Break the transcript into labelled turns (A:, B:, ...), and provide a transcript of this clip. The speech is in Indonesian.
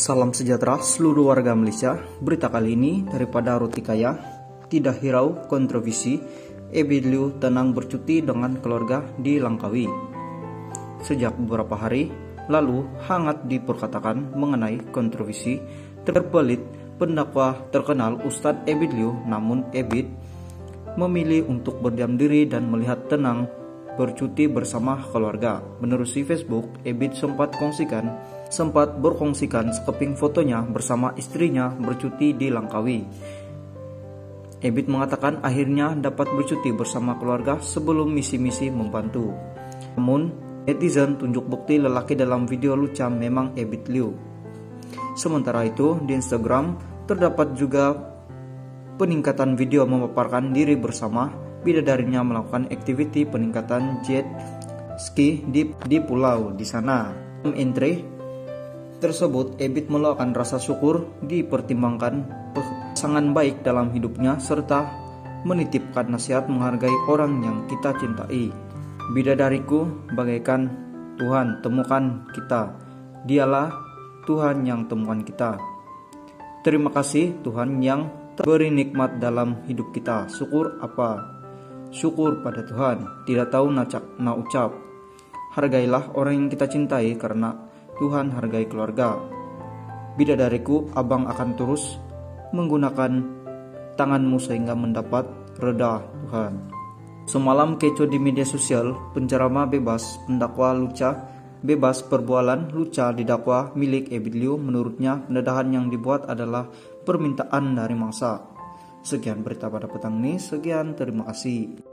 A: Salam sejahtera seluruh warga Malaysia. Berita kali ini daripada Roti Kaya. Tidak hirau kontroversi, Ebit Liu tenang bercuti dengan keluarga di Langkawi. Sejak beberapa hari lalu hangat diperkatakan mengenai kontroversi terbelit pendakwa terkenal Ustadz Ebit Liu. Namun Ebit memilih untuk berdiam diri dan melihat tenang bercuti bersama keluarga. Menerusi Facebook, Ebit sempat berkongsikan sekeping fotonya bersama istrinya bercuti di Langkawi. Ebit mengatakan akhirnya dapat bercuti bersama keluarga sebelum misi-misi membantu. Namun, netizen tunjuk bukti lelaki dalam video lucu memang Ebit Liu. Sementara itu, di Instagram terdapat juga peningkatan video memaparkan diri bersama bidadarinya melakukan aktiviti peningkatan jet ski di pulau di sana. Dalam entry tersebut, Ebit meluapkan rasa syukur dipertimbangkan pasangan baik dalam hidupnya serta menitipkan nasihat menghargai orang yang kita cintai. Bidadariku bagaikan Tuhan temukan kita, dialah Tuhan yang temukan kita. Terima kasih Tuhan yang beri nikmat dalam hidup kita. Syukur pada Tuhan, tidak tahu nak ucap. Hargailah orang yang kita cintai karena Tuhan hargai keluarga. Bidadariku, abang akan terus menggunakan tanganmu sehingga mendapat reda Tuhan. Semalam kecoh di media sosial, penceramah bebas pendakwa luca bebas perbualan luca didakwa milik Ebit Liu. Menurutnya pendedahan yang dibuat adalah permintaan dari mangsa. Sekian berita pada petang ini. Sekian, terima kasih.